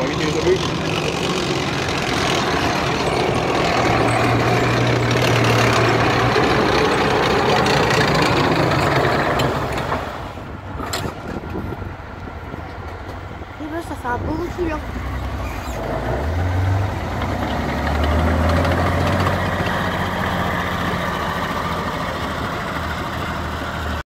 video dulu. Et ben ça fait un beau recul hein.